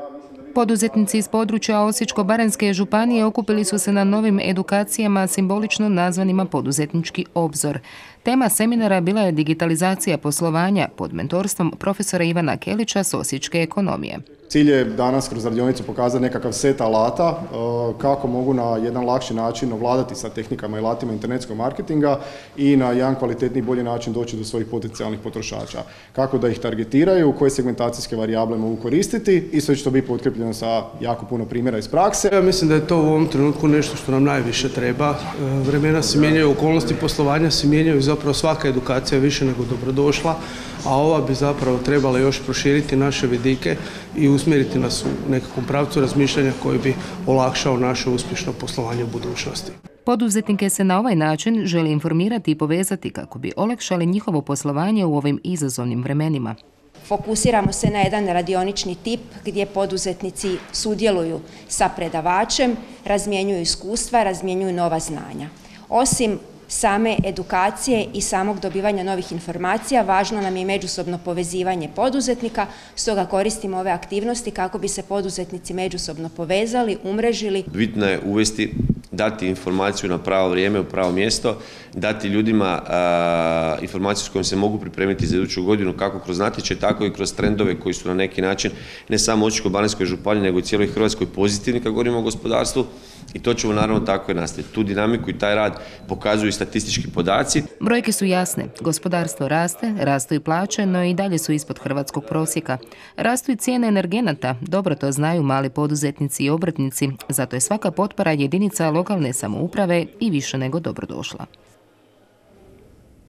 Poduzetnici iz područja Osječko-baranjske županije okupili su se na novim edukacijama simbolično nazvanima Poduzetnički obzor. Tema seminara bila je digitalizacija poslovanja pod mentorstvom profesora Ivana Kelića s Osječke ekonomije. Cilj je danas kroz radionicu pokazati nekakav set alata kako mogu na jedan lakši način ovladati sa tehnikama i alatima internetskog marketinga i na jedan kvalitetniji, bolji način doći do svojih potencijalnih potrošača. Kako da ih targetiraju, koje segmentacijske varijable mogu koristiti i sve će to biti potkrepljeno sa jako puno primjera iz prakse. Ja mislim da je to u ovom trenutku nešto što nam najviše treba. Vremena se mijenjaju, okolnosti poslovanja se mijenjaju, zapravo svaka edukacija je više nego dobrodošla, a ova bi zapravo trebala još proširiti naše vidike i usmjeriti nas u nekakvom pravcu razmišljanja koji bi olakšao naše uspješno poslovanje u budućnosti. Poduzetnike se na ovaj način želi informirati i povezati kako bi olakšali njihovo poslovanje u ovim izazovnim vremenima. Fokusiramo se na jedan radionični tip gdje poduzetnici sudjeluju sa predavačem, razmjenjuju iskustva, razmjenjuju nova znanja. Osim same edukacije i samog dobivanja novih informacija, važno nam je međusobno povezivanje poduzetnika, stoga koristimo ove aktivnosti kako bi se poduzetnici međusobno povezali, umrežili. Bitno je uvesti, dati informaciju na pravo vrijeme, u pravo mjesto, dati ljudima informaciju s kojom se mogu pripremiti za iduću godinu, kako kroz natječaj, tako i kroz trendove koji su na neki način ne samo u Osječko-baranjskoj županiji, nego i cijeloj Hrvatskoj pozitivni kad govorimo o gospodarstvu. I to ćemo naravno tako i nastaviti. Tu dinamiku i taj rad pokazuju i statistički podaci. Brojke su jasne. Gospodarstvo raste, rastu i plaće, no i dalje su ispod hrvatskog prosjeka. Rastu i cijene energenata, dobro to znaju mali poduzetnici i obrtnici, zato je svaka potpora jedinica lokalne samouprave i više nego dobrodošla.